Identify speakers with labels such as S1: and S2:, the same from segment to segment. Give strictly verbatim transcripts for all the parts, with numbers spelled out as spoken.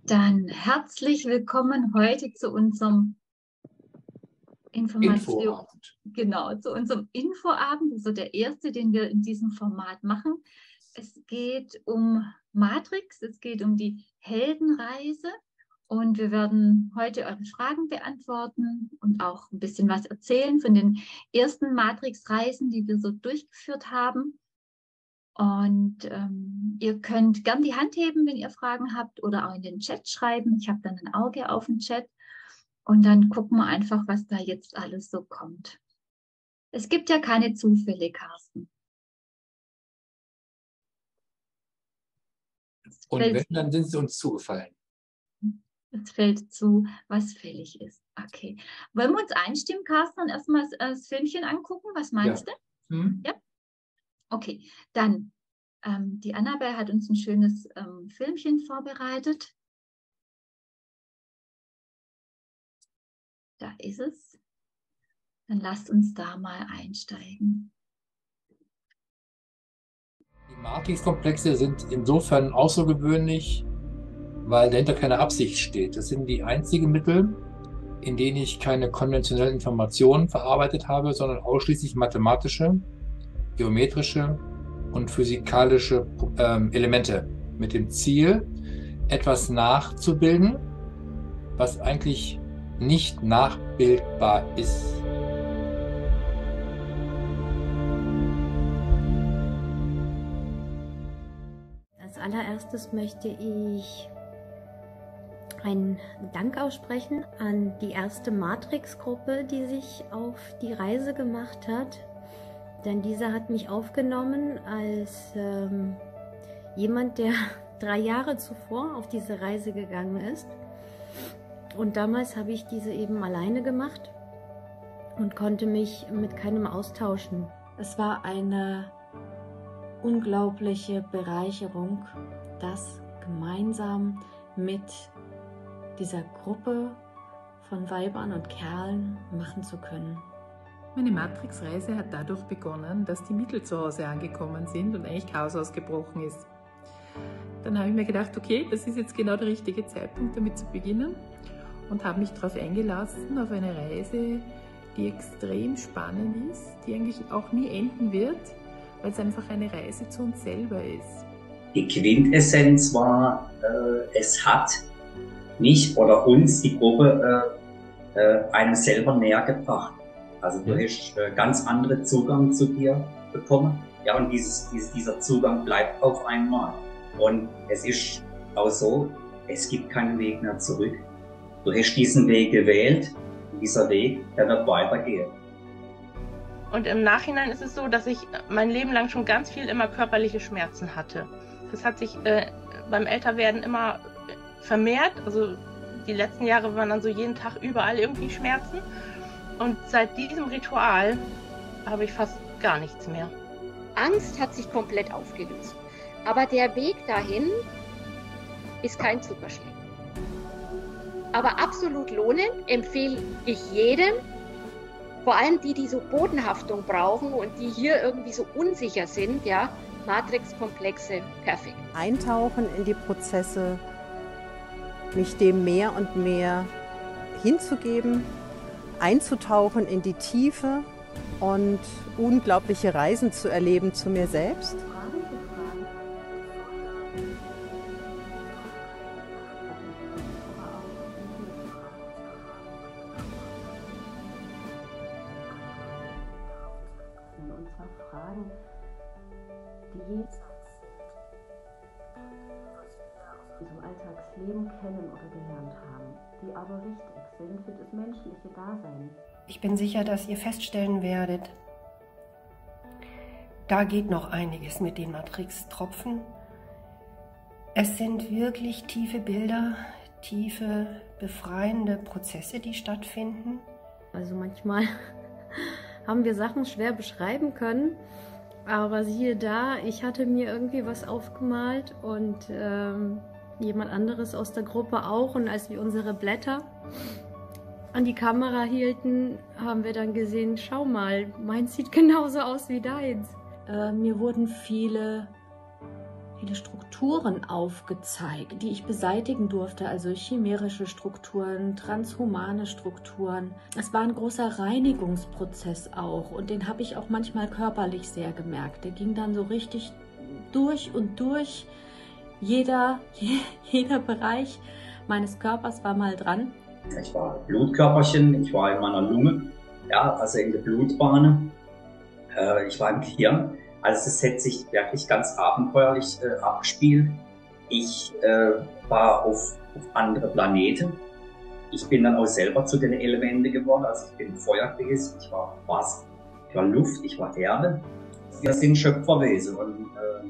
S1: Dann herzlich willkommen heute zu unserem Information,
S2: Infoabend.
S1: Genau, zu unserem Infoabend, also der erste, den wir in diesem Format machen. Es geht um Matrix, es geht um die Heldenreise und wir werden heute eure Fragen beantworten und auch ein bisschen was erzählen von den ersten Matrix-Reisen, die wir so durchgeführt haben. Und ähm, ihr könnt gern die Hand heben, wenn ihr Fragen habt, oder auch in den Chat schreiben. Ich habe dann ein Auge auf den Chat. Und dann gucken wir einfach, was da jetzt alles so kommt. Es gibt ja keine Zufälle, Carsten.
S2: Und wenn, dann sind sie uns zugefallen.
S1: Es fällt zu, was fällig ist. Okay. Wollen wir uns einstimmen, Carsten, und erstmal das, das Filmchen angucken? Was meinst
S2: Ja.
S1: du?
S2: Hm?
S1: Ja? Okay, dann, ähm, die Annabelle hat uns ein schönes ähm, Filmchen vorbereitet. Da ist es. Dann lasst uns da mal einsteigen.
S2: Die Matrix-Komplexe sind insofern außergewöhnlich, weil dahinter keine Absicht steht. Das sind die einzigen Mittel, in denen ich keine konventionellen Informationen verarbeitet habe, sondern ausschließlich mathematische, geometrische und physikalische ähm, Elemente mit dem Ziel, etwas nachzubilden, was eigentlich nicht nachbildbar ist.
S3: Als allererstes möchte ich einen Dank aussprechen an die erste Matrix-Gruppe, die sich auf die Reise gemacht hat. Denn diese hat mich aufgenommen als ähm, jemand, der drei Jahre zuvor auf diese Reise gegangen ist. Und damals habe ich diese eben alleine gemacht und konnte mich mit keinem austauschen.
S4: Es war eine unglaubliche Bereicherung, das gemeinsam mit dieser Gruppe von Weibern und Kerlen machen zu können.
S5: Meine Matrix-Reise hat dadurch begonnen, dass die Mittel zu Hause angekommen sind und eigentlich Chaos ausgebrochen ist. Dann habe ich mir gedacht, okay, das ist jetzt genau der richtige Zeitpunkt, damit zu beginnen, und habe mich darauf eingelassen, auf eine Reise, die extrem spannend ist, die eigentlich auch nie enden wird, weil es einfach eine Reise zu uns selber ist.
S6: Die Quintessenz war, äh, es hat mich oder uns, die Gruppe, äh, äh, einem selber näher gebracht. Also du hast äh, ganz anderen Zugang zu dir bekommen. Ja, und dieses, dieses, dieser Zugang bleibt auf einmal. Und es ist auch so, es gibt keinen Weg mehr zurück. Du hast diesen Weg gewählt, und dieser Weg, der wird weitergehen.
S7: Und im Nachhinein ist es so, dass ich mein Leben lang schon ganz viel immer körperliche Schmerzen hatte. Das hat sich äh, beim Älterwerden immer vermehrt. Also die letzten Jahre waren dann so jeden Tag überall irgendwie Schmerzen. Und seit diesem Ritual habe ich fast gar nichts mehr.
S8: Angst hat sich komplett aufgelöst. Aber der Weg dahin ist kein Zuckerschlecken. Aber absolut lohnend empfehle ich jedem, vor allem die, die so Bodenhaftung brauchen und die hier irgendwie so unsicher sind, ja, Matrix-Komplexe, perfekt.
S9: Eintauchen in die Prozesse, mich dem mehr und mehr hinzugeben, einzutauchen in die Tiefe und unglaubliche Reisen zu erleben zu mir selbst.
S10: Und zwar Fragen, die jenseits sind, die wir aus unserem Alltagsleben kennen oder gelernt haben, die aber wichtig sind für das menschliche Dasein.
S11: Ich bin sicher, dass ihr feststellen werdet, da geht noch einiges mit den Matrix-Tropfen. Es sind wirklich tiefe Bilder, tiefe, befreiende Prozesse, die stattfinden.
S3: Also manchmal haben wir Sachen schwer beschreiben können, aber siehe da, ich hatte mir irgendwie was aufgemalt und ähm, jemand anderes aus der Gruppe auch, und als wir unsere Blätter an die Kamera hielten, haben wir dann gesehen, schau mal, meins sieht genauso aus wie deins.
S4: Äh, mir wurden viele viele Strukturen aufgezeigt, die ich beseitigen durfte, also chimärische Strukturen, transhumane Strukturen. Es war ein großer Reinigungsprozess auch und den habe ich auch manchmal körperlich sehr gemerkt. Der ging dann so richtig durch und durch. Jeder, jeder Bereich meines Körpers war mal dran.
S6: Ich war Blutkörperchen, ich war in meiner Lunge, ja, also in der Blutbahn. Äh, ich war im Gehirn. Also es hat sich wirklich ganz abenteuerlich äh, abgespielt. Ich äh, war auf, auf andere Planeten. Ich bin dann auch selber zu den Elementen geworden. Also ich bin Feuer gewesen, ich war Wasser, ich war Luft, ich war Erde. Wir sind Schöpferwesen und äh,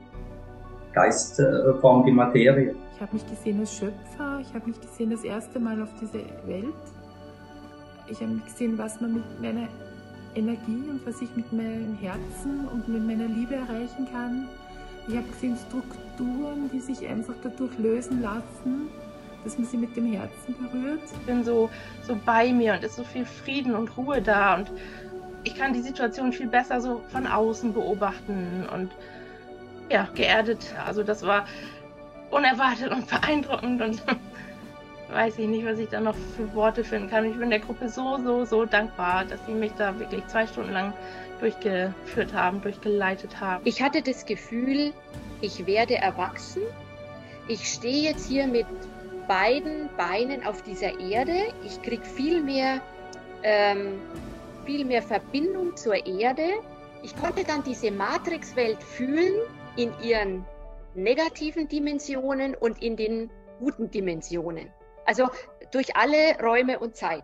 S6: Geist äh, formt die Materie.
S5: Ich habe mich gesehen als Schöpfer, ich habe mich gesehen das erste Mal auf dieser Welt. Ich habe mich gesehen, was man mit meiner Energie und was ich mit meinem Herzen und mit meiner Liebe erreichen kann. Ich habe gesehen Strukturen, die sich einfach dadurch lösen lassen, dass man sie mit dem Herzen berührt.
S7: Ich bin so, so bei mir und es ist so viel Frieden und Ruhe da und ich kann die Situation viel besser so von außen beobachten und ja, geerdet. Also das war unerwartet und beeindruckend und weiß ich nicht, was ich da noch für Worte finden kann. Ich bin der Gruppe so, so, so dankbar, dass sie mich da wirklich zwei Stunden lang durchgeführt haben, durchgeleitet haben.
S8: Ich hatte das Gefühl, ich werde erwachsen. Ich stehe jetzt hier mit beiden Beinen auf dieser Erde. Ich kriege viel mehr, ähm, viel mehr Verbindung zur Erde. Ich konnte dann diese Matrixwelt fühlen in ihren negativen Dimensionen und in den guten Dimensionen. Also durch alle Räume und Zeiten.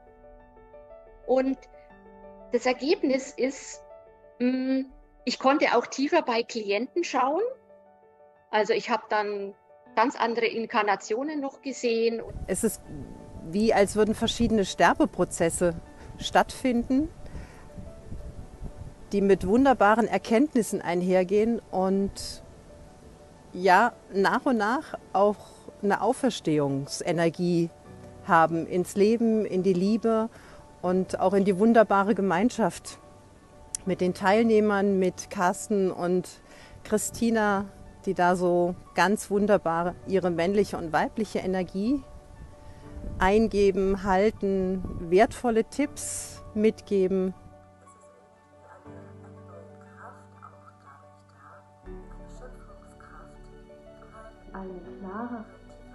S8: Und das Ergebnis ist, mh, ich konnte auch tiefer bei Klienten schauen. Also ich habe dann ganz andere Inkarnationen noch gesehen.
S9: Es ist wie, als würden verschiedene Sterbeprozesse stattfinden, die mit wunderbaren Erkenntnissen einhergehen und ja, nach und nach auch eine Auferstehungsenergie haben ins Leben, in die Liebe und auch in die wunderbare Gemeinschaft mit den Teilnehmern, mit Carsten und Christina, die da so ganz wunderbar ihre männliche und weibliche Energie eingeben, halten, wertvolle Tipps mitgeben.
S10: Eine klare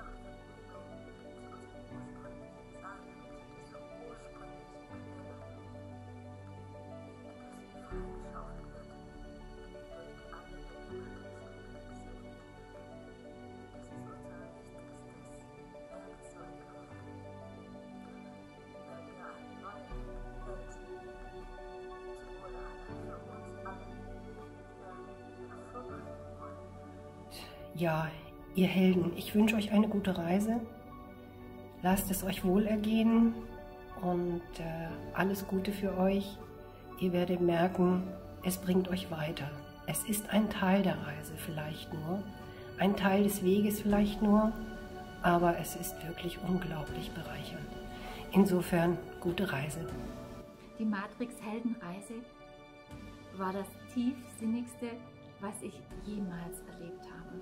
S11: Ja, ihr Helden, ich wünsche euch eine gute Reise. Lasst es euch wohlergehen und äh, alles Gute für euch. Ihr werdet merken, es bringt euch weiter. Es ist ein Teil der Reise vielleicht nur, ein Teil des Weges vielleicht nur, aber es ist wirklich unglaublich bereichernd. Insofern, gute Reise.
S1: Die Matrix-Heldenreise war das tiefsinnigste, was ich jemals erlebt habe.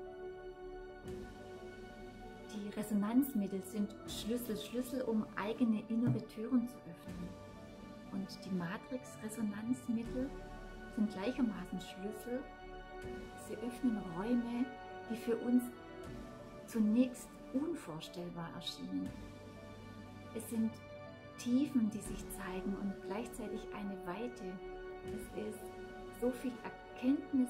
S1: Die Resonanzmittel sind Schlüssel, Schlüssel, um eigene innere Türen zu öffnen. Und die Matrix-Resonanzmittel sind gleichermaßen Schlüssel. Sie öffnen Räume, die für uns zunächst unvorstellbar erschienen. Es sind Tiefen, die sich zeigen und gleichzeitig eine Weite. Es ist so viel Erkenntnis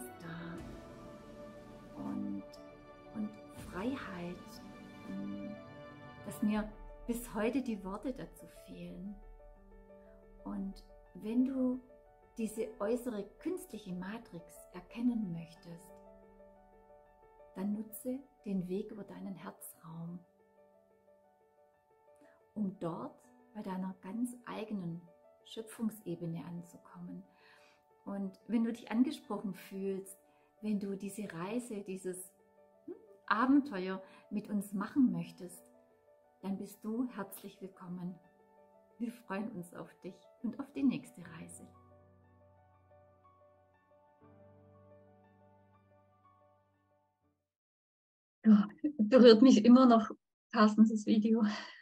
S1: da und, und Freiheit, dass mir bis heute die Worte dazu fehlen. Und wenn du diese äußere künstliche Matrix erkennen möchtest, dann nutze den Weg über deinen Herzraum, um dort bei deiner ganz eigenen Schöpfungsebene anzukommen. Und wenn du dich angesprochen fühlst, wenn du diese Reise, dieses Abenteuer mit uns machen möchtest, dann bist du herzlich willkommen. Wir freuen uns auf dich und auf die nächste Reise. Ja, berührt mich immer noch, Carstens, das Video.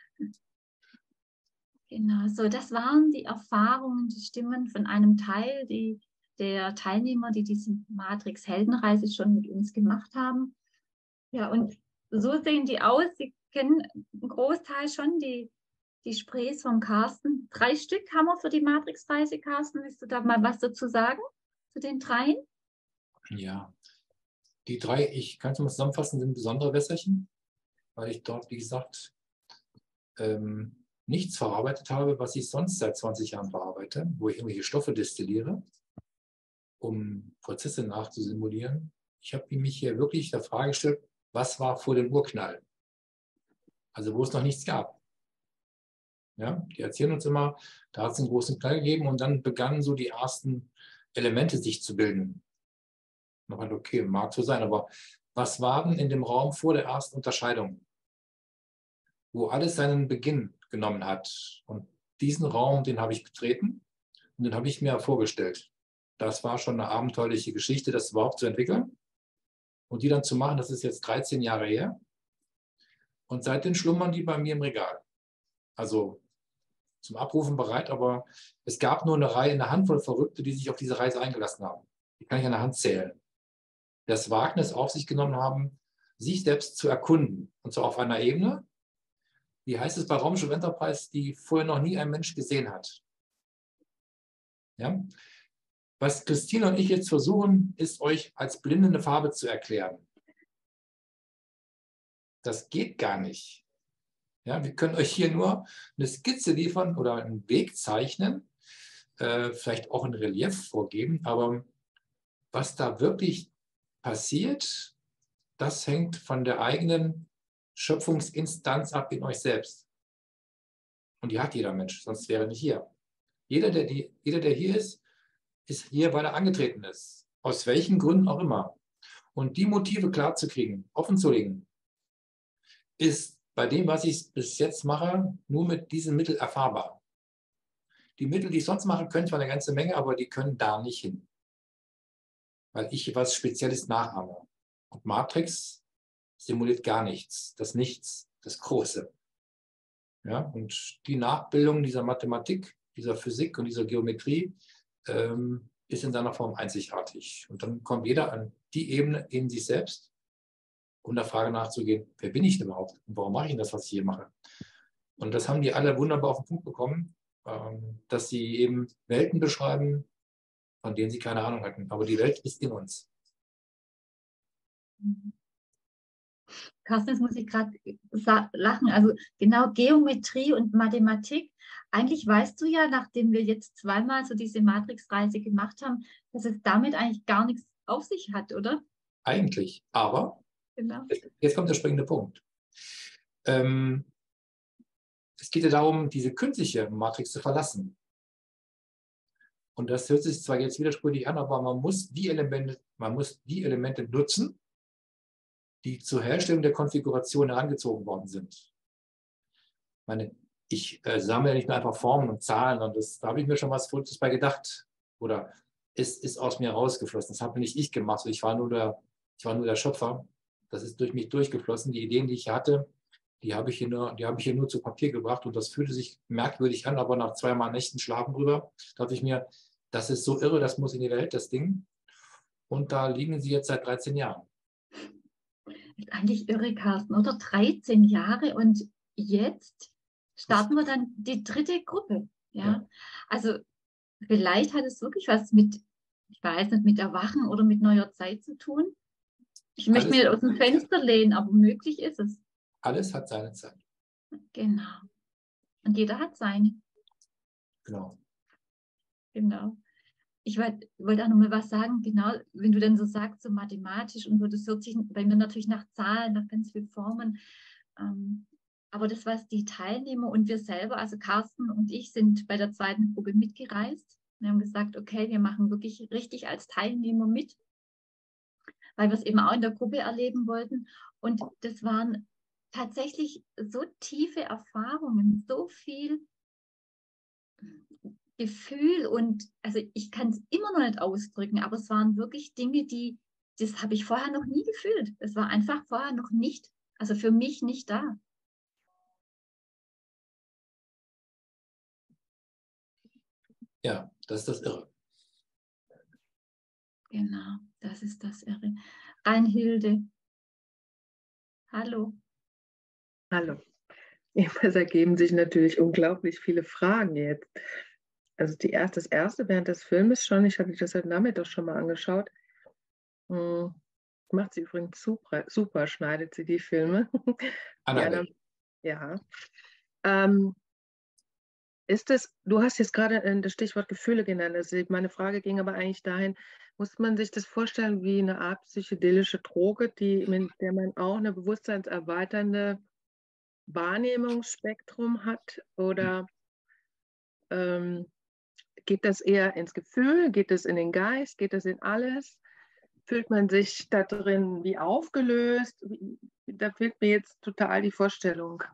S1: Genau, so das waren die Erfahrungen, die Stimmen von einem Teil die, der Teilnehmer, die diese Matrix-Heldenreise schon mit uns gemacht haben. Ja, und so sehen die aus. Sie kennen einen Großteil schon, die, die Sprays von Carsten. Drei Stück haben wir für die Matrix-Reise, Carsten. Willst du da mal was dazu sagen, zu den dreien?
S2: Ja, die drei, ich kann es mal zusammenfassen, sind besondere Wässerchen, weil ich dort, wie gesagt, ähm, nichts verarbeitet habe, was ich sonst seit zwanzig Jahren verarbeite, wo ich irgendwelche Stoffe destilliere, um Prozesse nachzusimulieren. Ich habe mich hier wirklich der Frage gestellt, was war vor dem Urknall? Also wo es noch nichts gab. Ja, die erzählen uns immer, da hat es einen großen Knall gegeben und dann begannen so die ersten Elemente sich zu bilden. Okay, mag so sein, aber was war denn in dem Raum vor der ersten Unterscheidung, wo alles seinen Beginn genommen hat? Und diesen Raum, den habe ich betreten und den habe ich mir vorgestellt. Das war schon eine abenteuerliche Geschichte, das überhaupt zu entwickeln und die dann zu machen. Das ist jetzt dreizehn Jahre her und seitdem schlummern die bei mir im Regal. Also zum Abrufen bereit, aber es gab nur eine Reihe, eine Handvoll Verrückte, die sich auf diese Reise eingelassen haben. Die kann ich an der Hand zählen. Das Wagnis auf sich genommen haben, sich selbst zu erkunden. Und zwar auf einer Ebene, wie heißt es bei Raumschiff Enterprise, die vorher noch nie ein Mensch gesehen hat. Ja? Was Christine und ich jetzt versuchen, ist euch als Blinde eine Farbe zu erklären. Das geht gar nicht. Ja, wir können euch hier nur eine Skizze liefern oder einen Weg zeichnen, äh, vielleicht auch ein Relief vorgeben, aber was da wirklich passiert, das hängt von der eigenen Schöpfungsinstanz ab in euch selbst. Und die hat jeder Mensch, sonst wäre er nicht hier. Jeder, der, die, jeder, der hier ist, ist hier, weil er angetreten ist. Aus welchen Gründen auch immer. Und die Motive klarzukriegen, offenzulegen, ist bei dem, was ich bis jetzt mache, nur mit diesen Mitteln erfahrbar. Die Mittel, die ich sonst mache, können zwar eine ganze Menge, aber die können da nicht hin. Weil ich was Spezielles nachahme. Und Matrix simuliert gar nichts, das Nichts, das Große. Ja, und die Nachbildung dieser Mathematik, dieser Physik und dieser Geometrie ähm, ist in seiner Form einzigartig. Und dann kommt jeder an die Ebene in sich selbst, um der Frage nachzugehen, wer bin ich denn überhaupt und warum mache ich das, was ich hier mache? Und das haben die alle wunderbar auf den Punkt bekommen, ähm, dass sie eben Welten beschreiben, von denen sie keine Ahnung hatten. Aber die Welt ist in uns.
S1: Carsten, jetzt muss ich gerade lachen. Also genau Geometrie und Mathematik. Eigentlich weißt du ja, nachdem wir jetzt zweimal so diese Matrix-Reise gemacht haben, dass es damit eigentlich gar nichts auf sich hat, oder?
S2: Eigentlich. Aber genau. Jetzt kommt der springende Punkt. Ähm, es geht ja darum, diese künstliche Matrix zu verlassen. Und das hört sich zwar jetzt widersprüchlich an, aber man muss die Elemente, man muss die Elemente nutzen, die zur Herstellung der Konfiguration herangezogen worden sind. Ich meine, ich äh, sammle ja nicht nur einfach Formen und Zahlen, und das, da habe ich mir schon was Verrücktes bei gedacht. Oder es ist aus mir rausgeflossen. Das habe nicht ich gemacht. Ich war nur der, ich war nur der Schöpfer. Das ist durch mich durchgeflossen. Die Ideen, die ich hatte, die habe ich hier nur, die habe ich hier nur zu Papier gebracht. Und das fühlte sich merkwürdig an, aber nach zweimal Nächten Schlafen drüber, dachte ich mir, das ist so irre, das muss in die Welt, das Ding. Und da liegen sie jetzt seit dreizehn Jahren.
S1: Das ist eigentlich irre, Carsten, oder? dreizehn Jahre und jetzt starten wir dann die dritte Gruppe. Ja? Ja. Also vielleicht hat es wirklich was mit, ich weiß nicht, mit Erwachen oder mit neuer Zeit zu tun. Ich möchte
S2: Alles,
S1: mir aus dem Fenster lehnen, aber möglich ist es.
S2: Alles hat seine Zeit.
S1: Genau. Und jeder hat seine.
S2: Genau.
S1: Genau. Ich wollte wollt auch noch mal was sagen, genau, wenn du dann so sagst, so mathematisch und so, das hört sich bei mir natürlich nach Zahlen, nach ganz vielen Formen. Ähm, aber das, was die Teilnehmer und wir selber, also Carsten und ich, sind bei der zweiten Gruppe mitgereist. Wir haben gesagt, okay, wir machen wirklich richtig als Teilnehmer mit, weil wir es eben auch in der Gruppe erleben wollten. Und das waren tatsächlich so tiefe Erfahrungen, so viel Gefühl und, also ich kann es immer noch nicht ausdrücken, aber es waren wirklich Dinge, die, das habe ich vorher noch nie gefühlt. Es war einfach vorher noch nicht, also für mich nicht da.
S2: Ja, das ist das Irre.
S1: Genau, das ist das Irre. Reinhilde. Hallo.
S12: Hallo. Es ergeben sich natürlich unglaublich viele Fragen jetzt. Also die erste, das erste während des Filmes schon, ich hatte das heute Nachmittag schon mal angeschaut. Hm, macht sie übrigens super, super, schneidet sie die Filme. Die anderen, ja. Ähm, ist es, du hast jetzt gerade das Stichwort Gefühle genannt. Also meine Frage ging aber eigentlich dahin, muss man sich das vorstellen wie eine Art psychedelische Droge, die, mit der man auch eine bewusstseinserweiternde Wahrnehmungsspektrum hat? Oder ähm, geht das eher ins Gefühl? Geht es in den Geist? Geht es in alles? Fühlt man sich da drin wie aufgelöst? Da fehlt mir jetzt total die Vorstellung.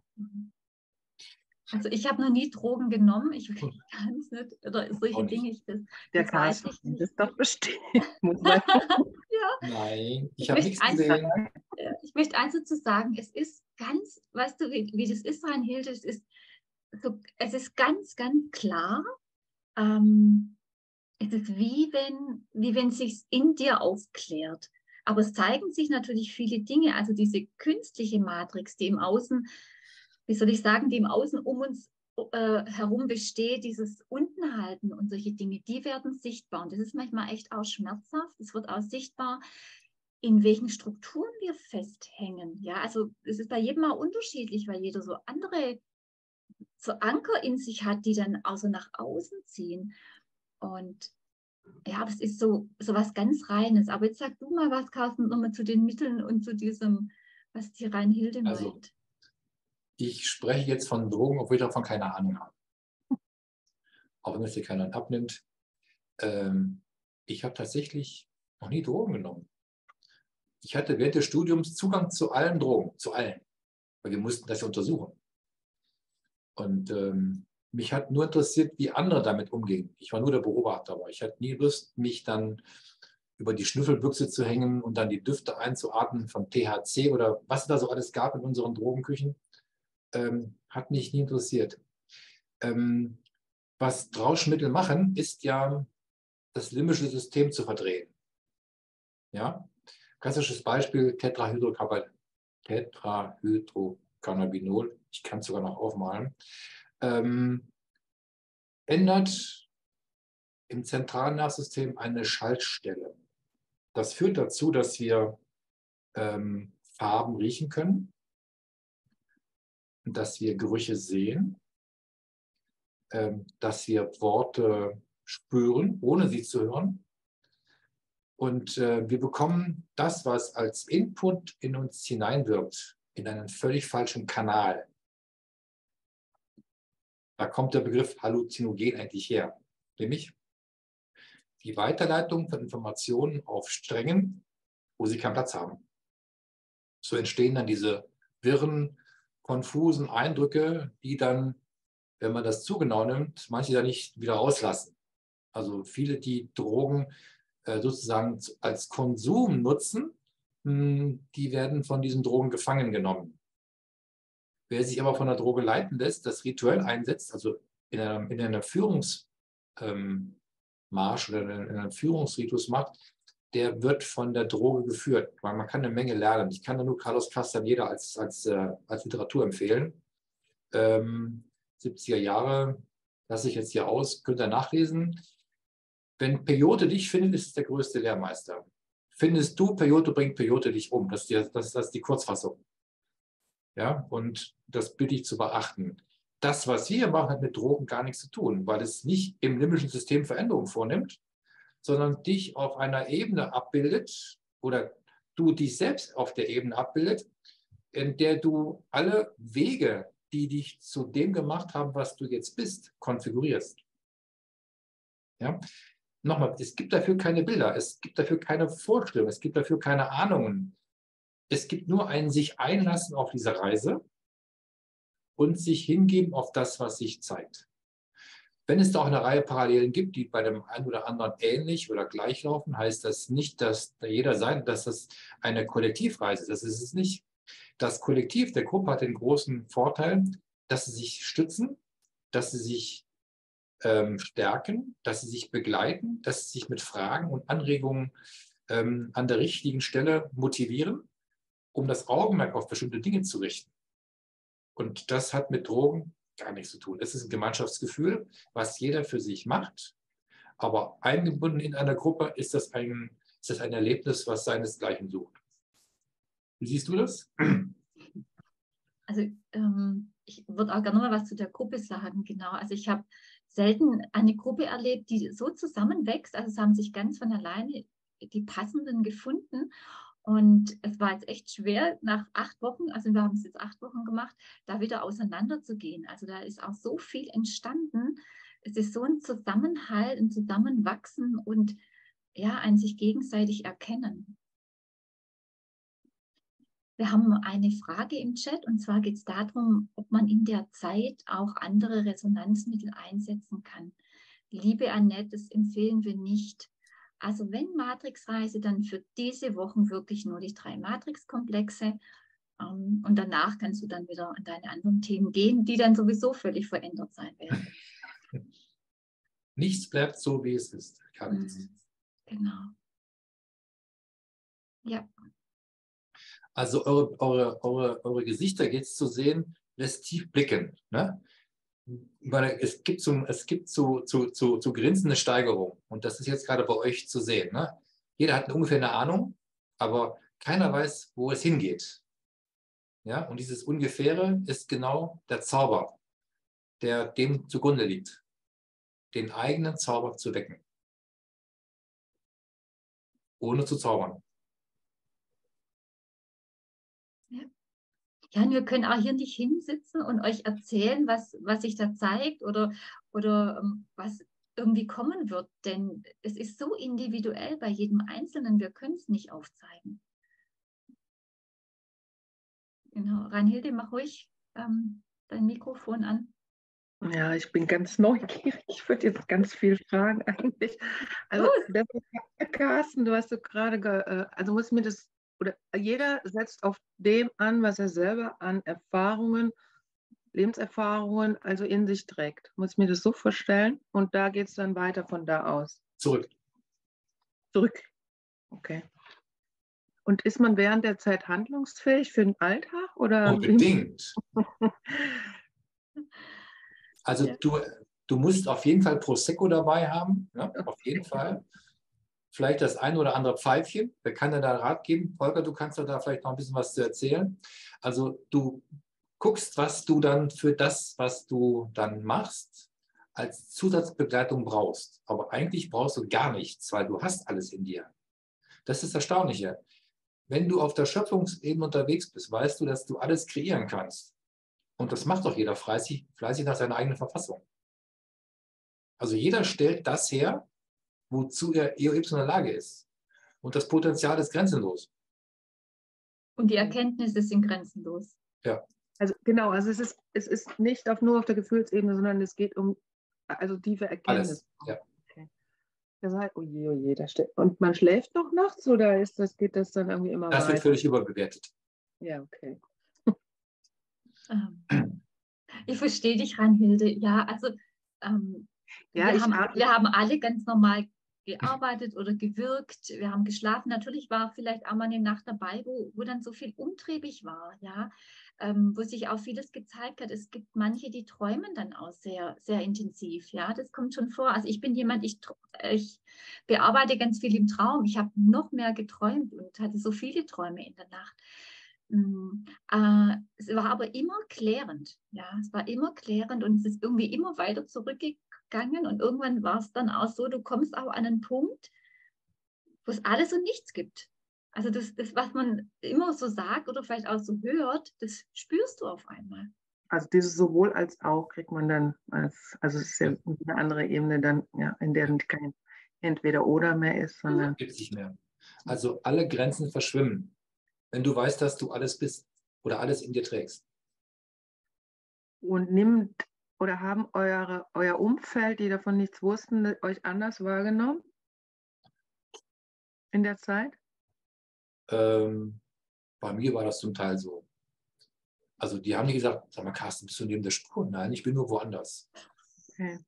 S1: Also ich habe noch nie Drogen genommen. Ich weiß ganz nicht, oder solche Dinge. Ich, das
S12: Der
S1: das weiß
S12: Carsten,
S1: ich nicht.
S12: das ist doch bestimmt. Muss man
S1: Ja.
S2: Nein, ich
S1: Ich
S2: habe
S1: möchte
S2: nichts
S1: eins
S2: gesehen.
S1: sagen, äh, ich möchte eins dazu sagen, es ist ganz, weißt du, wie, wie das ist, Reinhilde, es ist, so, es ist ganz, ganz klar, ähm, es ist wie wenn, wie wenn es sich in dir aufklärt. Aber es zeigen sich natürlich viele Dinge, also diese künstliche Matrix, die im Außen, wie soll ich sagen, die im Außen um uns äh, herum besteht, dieses Untenhalten und solche Dinge, die werden sichtbar. Und das ist manchmal echt auch schmerzhaft. Es wird auch sichtbar, in welchen Strukturen wir festhängen. Ja, also es ist bei jedem auch unterschiedlich, weil jeder so andere so Anker in sich hat, die dann auch so nach außen ziehen. Und ja, das ist so, so was ganz Reines. Aber jetzt sag du mal was, Carsten, nochmal zu den Mitteln und zu diesem, was die Reinhilde
S2: Also,
S1: meint.
S2: ich spreche jetzt von Drogen, obwohl ich davon keine Ahnung habe. Auch wenn es dir keiner abnimmt. Ähm, ich habe tatsächlich noch nie Drogen genommen. Ich hatte während des Studiums Zugang zu allen Drogen, zu allen. Weil wir mussten das untersuchen. Und ähm, mich hat nur interessiert, wie andere damit umgehen. Ich war nur der Beobachter, aber ich hatte nie Lust, mich dann über die Schnüffelbüchse zu hängen und dann die Düfte einzuatmen von T H C oder was es da so alles gab in unseren Drogenküchen. Ähm, hat mich nie interessiert. Ähm, was Rauschmittel machen, ist ja, das limbische System zu verdrehen. Ja? Klassisches Beispiel, Tetrahydrocannabinol. Tetrahydrocannabinol, ich kann es sogar noch aufmalen, ähm, ändert im zentralen Nervensystem eine Schaltstelle. Das führt dazu, dass wir ähm, Farben riechen können, dass wir Gerüche sehen, ähm, dass wir Worte spüren, ohne sie zu hören. Und äh, wir bekommen das, was als Input in uns hineinwirkt, in einen völlig falschen Kanal. Da kommt der Begriff Halluzinogen eigentlich her, nämlich die Weiterleitung von Informationen auf Strängen, wo sie keinen Platz haben. So entstehen dann diese wirren, konfusen Eindrücke, die dann, wenn man das zu genau nimmt, manche da nicht wieder rauslassen. Also viele, die Drogen äh, sozusagen als Konsum nutzen, mh, die werden von diesen Drogen gefangen genommen. Wer sich aber von der Droge leiten lässt, das rituell einsetzt, also in einer, in einer Führungsmarsch ähm, oder in einem Führungsritus macht, der wird von der Droge geführt. Weil man kann eine Menge lernen. Ich kann da nur Carlos Castaneda als, als, äh, als Literatur empfehlen. Ähm, siebziger Jahre, lasse ich jetzt hier aus, könnt ihr nachlesen. Wenn Peyote dich findet, ist es der größte Lehrmeister. Findest du, Peyote bringt Peyote dich um. Das ist die, das, das ist die Kurzfassung. Ja, und das bitte ich zu beachten. Das, was wir hier machen, hat mit Drogen gar nichts zu tun, weil es nicht im limbischen System Veränderungen vornimmt, sondern dich auf einer Ebene abbildet oder du dich selbst auf der Ebene abbildet, in der du alle Wege, die dich zu dem gemacht haben, was du jetzt bist, konfigurierst. Ja? Nochmal, es gibt dafür keine Bilder, es gibt dafür keine Vorstellungen, es gibt dafür keine Ahnungen. Es gibt nur ein sich einlassen auf diese Reise und sich hingeben auf das, was sich zeigt. Wenn es da auch eine Reihe Parallelen gibt, die bei dem einen oder anderen ähnlich oder gleich laufen, heißt das nicht, dass jeder sein, dass das eine Kollektivreise ist. Das ist es nicht. Das Kollektiv der Gruppe hat den großen Vorteil, dass sie sich stützen, dass sie sich ähm, stärken, dass sie sich begleiten, dass sie sich mit Fragen und Anregungen ähm, an der richtigen Stelle motivieren, um das Augenmerk auf bestimmte Dinge zu richten. Und das hat mit Drogen gar nichts zu tun. Es ist ein Gemeinschaftsgefühl, was jeder für sich macht. Aber eingebunden in einer Gruppe ist das ein, ist das ein Erlebnis, was seinesgleichen sucht. Wie siehst du das?
S1: Also ähm, ich würde auch gerne mal was zu der Gruppe sagen. Genau. Also ich habe selten eine Gruppe erlebt, die so zusammenwächst. Also es haben sich ganz von alleine die Passenden gefunden. Und es war jetzt echt schwer, nach acht Wochen, also wir haben es jetzt acht Wochen gemacht, da wieder auseinanderzugehen. Also da ist auch so viel entstanden. Es ist so ein Zusammenhalt, ein Zusammenwachsen und ja, ein sich gegenseitig erkennen. Wir haben eine Frage im Chat und zwar geht es darum, ob man in der Zeit auch andere Resonanzmittel einsetzen kann. Liebe Annette, das empfehlen wir nicht. Also wenn Matrixreise, dann für diese Wochen wirklich nur die drei Matrixkomplexe ähm, und danach kannst du dann wieder an deine anderen Themen gehen, die dann sowieso völlig verändert sein werden.
S2: Nichts bleibt so, wie es ist.
S1: Mhm. Genau. Ja.
S2: Also eure, eure, eure, eure Gesichter jetzt zu sehen, lässt tief blicken. Ne? Weil es gibt, so, es gibt so, so, so, so grinsende Steigerung. Und das ist jetzt gerade bei euch zu sehen. Ne? Jeder hat ungefähr eine Ahnung, aber keiner weiß, wo es hingeht. Ja? Und dieses Ungefähre ist genau der Zauber, der dem zugrunde liegt. Den eigenen Zauber zu wecken. Ohne zu zaubern.
S1: Ja. Ja, und wir können auch hier nicht hinsitzen und euch erzählen, was, was sich da zeigt oder, oder um, was irgendwie kommen wird. Denn es ist so individuell bei jedem Einzelnen, wir können es nicht aufzeigen. Genau. Reinhilde, mach ruhig ähm, dein Mikrofon an.
S12: Ja, ich bin ganz neugierig. Ich würde jetzt ganz viel fragen eigentlich. Also, das ist, Carsten, du hast doch gerade, ge, äh, also muss mir das, oder jeder setzt auf dem an, was er selber an Erfahrungen, Lebenserfahrungen, also in sich trägt. Muss mir das so vorstellen? Und da geht es dann weiter von da aus.
S2: Zurück.
S12: Zurück. Okay. Und ist man während der Zeit handlungsfähig für den Alltag? Oder?
S2: Unbedingt. Also
S12: Ja.
S2: du, du musst auf jeden Fall Prosecco dabei haben, ne? Auf jeden Fall. Vielleicht das ein oder andere Pfeifchen. Wer kann dir da Rat geben? Holger, du kannst da vielleicht noch ein bisschen was zu erzählen. Also du guckst, was du dann für das, was du dann machst, als Zusatzbegleitung brauchst. Aber eigentlich brauchst du gar nichts, weil du hast alles in dir. Das ist das Erstaunliche. Wenn du auf der Schöpfungsebene unterwegs bist, weißt du, dass du alles kreieren kannst. Und das macht doch jeder fleißig, fleißig nach seiner eigenen Verfassung. Also jeder stellt das her, wozu er E O Y in der Lage ist. Und das Potenzial ist grenzenlos.
S1: Und die Erkenntnisse sind grenzenlos.
S2: Ja.
S12: Also genau, also es ist, es ist nicht auf, nur auf der Gefühlsebene, sondern es geht um also tiefe Erkenntnis.
S2: Alles, ja.
S12: Okay. Das heißt, oh je, oh je, da steht, und man schläft noch nachts oder ist das, geht das dann irgendwie immer
S2: Das
S12: weiter?
S2: wird völlig überbewertet.
S12: Ja, okay.
S1: Ähm, ich verstehe dich, Reinhilde. Ja, also ähm,
S12: Ja,
S1: wir,
S12: ich
S1: haben,
S12: atme-
S1: wir haben alle ganz normal gearbeitet oder gewirkt. Wir haben geschlafen. Natürlich war vielleicht auch mal eine Nacht dabei, wo, wo dann so viel umtriebig war, ja, ähm, wo sich auch vieles gezeigt hat. Es gibt manche, die träumen dann auch sehr, sehr intensiv, ja, das kommt schon vor. Also ich bin jemand, ich, ich bearbeite ganz viel im Traum. Ich habe noch mehr geträumt und hatte so viele Träume in der Nacht. Äh, es war aber immer klärend, ja, es war immer klärend und es ist irgendwie immer weiter zurückgegangen und irgendwann war es dann auch so, du kommst auch an einen Punkt, wo es alles und nichts gibt. Also das, das, was man immer so sagt oder vielleicht auch so hört, das spürst du auf einmal.
S12: Also dieses sowohl als auch kriegt man dann, als, also es ist ja eine andere Ebene dann, ja, in der kein entweder oder mehr ist, sondern
S2: Gibt es nicht mehr. Also alle Grenzen verschwimmen, wenn du weißt, dass du alles bist oder alles in dir trägst.
S12: und nimmt oder haben eure, euer Umfeld, die davon nichts wussten, euch anders wahrgenommen in der Zeit?
S2: Ähm, bei mir war das zum Teil so. Also die haben nicht gesagt, sag mal, Carsten, bist du neben der Spur? Nein, ich bin nur woanders.
S12: Okay.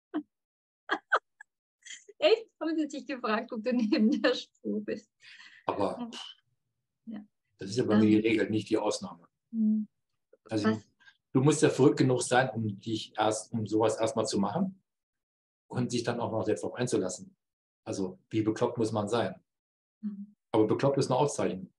S1: Echt? Haben sie dich gefragt, ob du neben der Spur bist?
S2: Aber
S1: ja.
S2: Das ist ja bei mir die Regel, nicht die Ausnahme.
S1: Mhm.
S2: Also
S1: Was?
S2: du musst ja verrückt genug sein, um dich erst, um sowas erstmal zu machen und sich dann auch noch selbst darauf einzulassen. Also wie bekloppt muss man sein?
S1: Mhm.
S2: Aber bekloppt ist eine Auszeichnung.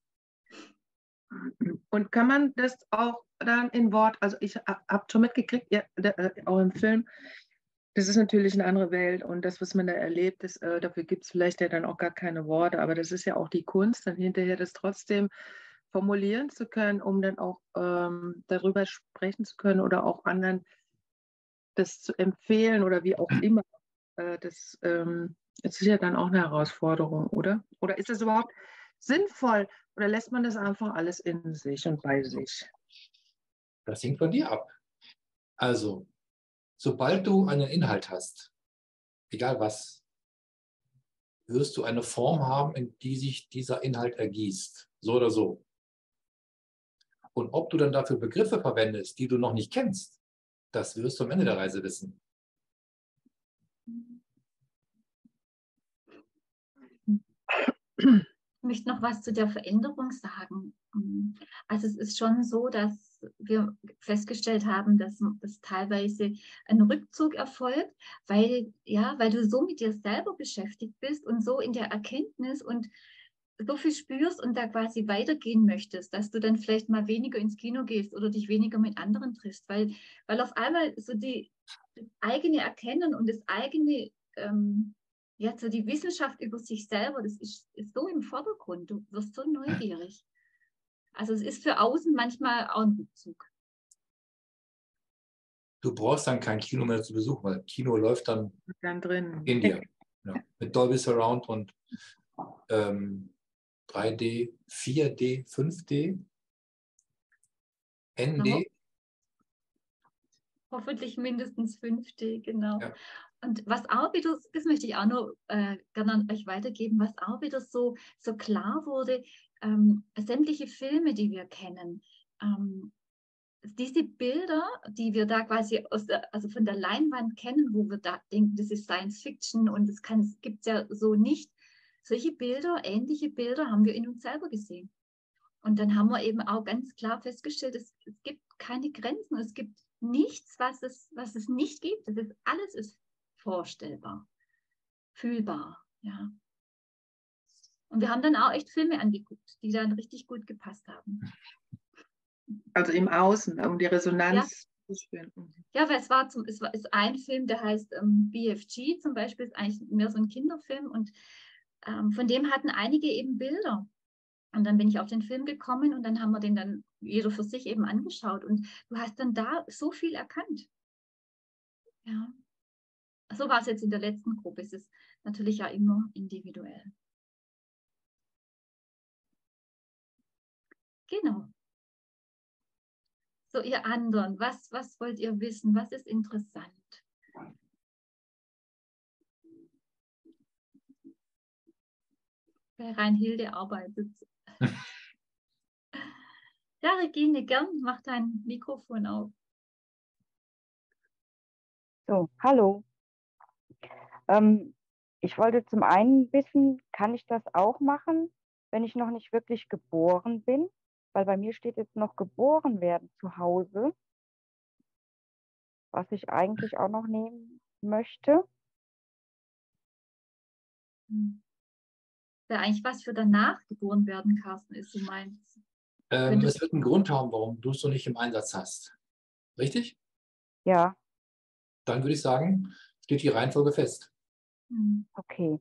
S12: Und kann man das auch dann in Wort, also ich habe schon mitgekriegt, ja, auch im Film, das ist natürlich eine andere Welt und das, was man da erlebt, das, äh, dafür gibt es vielleicht ja dann auch gar keine Worte, aber das ist ja auch die Kunst, dann hinterher das trotzdem formulieren zu können, um dann auch ähm, darüber sprechen zu können oder auch anderen das zu empfehlen oder wie auch immer. Äh, das, ähm, das ist ja dann auch eine Herausforderung, oder? Oder ist das überhaupt sinnvoll oder lässt man das einfach alles in sich und bei sich?
S2: Das hängt von dir ab. Also, sobald du einen Inhalt hast, egal was, wirst du eine Form haben, in die sich dieser Inhalt ergießt. So oder so. Und ob du dann dafür Begriffe verwendest, die du noch nicht kennst, das wirst du am Ende der Reise wissen.
S1: Ich möchte noch was zu der Veränderung sagen. Also es ist schon so, dass wir festgestellt haben, dass, dass teilweise ein Rückzug erfolgt, weil, ja, weil du so mit dir selber beschäftigt bist und so in der Erkenntnis und so viel spürst und da quasi weitergehen möchtest, dass du dann vielleicht mal weniger ins Kino gehst oder dich weniger mit anderen triffst, weil, weil auf einmal so die das eigene Erkennen und das eigene ähm, ja, so die Wissenschaft über sich selber, das ist, ist so im Vordergrund. Du wirst so neugierig. Also es ist für außen manchmal auch ein Rückzug.
S2: Du brauchst dann kein Kino mehr zu besuchen, weil Kino läuft dann,
S12: dann drin.
S2: in dir. Ja, mit Dolby Surround und ähm, drei D, vier D, fünf D, N D.
S1: Hoffentlich mindestens fünf D, genau.
S2: Ja.
S1: Und was auch wieder, das möchte ich auch noch äh, gerne an euch weitergeben, was auch wieder so, so klar wurde, ähm, sämtliche Filme, die wir kennen, ähm, diese Bilder, die wir da quasi aus der, also von der Leinwand kennen, wo wir da denken, das ist Science Fiction und das gibt es ja so nicht, solche Bilder, ähnliche Bilder haben wir in uns selber gesehen. Und dann haben wir eben auch ganz klar festgestellt, es, es gibt keine Grenzen, es gibt nichts, was es, was es nicht gibt. Das ist, alles ist vorstellbar, fühlbar. Ja. Und wir haben dann auch echt Filme angeguckt, die dann richtig gut gepasst haben.
S12: Also im Außen, um die Resonanz
S1: ja.
S12: zu spüren.
S1: Ja, weil es war, zum, es war ist ein Film, der heißt ähm, B F G zum Beispiel, ist eigentlich mehr so ein Kinderfilm und ähm, von dem hatten einige eben Bilder. Und dann bin ich auf den Film gekommen und dann haben wir den dann jeder für sich eben angeschaut. Und du hast dann da so viel erkannt. Ja. So war es jetzt in der letzten Gruppe. Es ist natürlich ja immer individuell. Genau. So, ihr anderen, was, was wollt ihr wissen? Was ist interessant? Bei Reinhilde arbeitet. Ja, Regine, gern, mach dein Mikrofon auf.
S13: So, hallo. Ähm, ich wollte zum einen wissen, kann ich das auch machen, wenn ich noch nicht wirklich geboren bin? Weil bei mir steht jetzt noch geboren werden zu Hause, was ich eigentlich auch noch nehmen möchte.
S1: Hm. Wäre eigentlich was für danach geboren werden, Carsten, ist so meins.
S2: Ähm, es wird einen Grund haben, warum du es noch nicht im Einsatz hast. Richtig?
S13: Ja.
S2: Dann würde ich sagen, steht die Reihenfolge fest.
S13: Okay.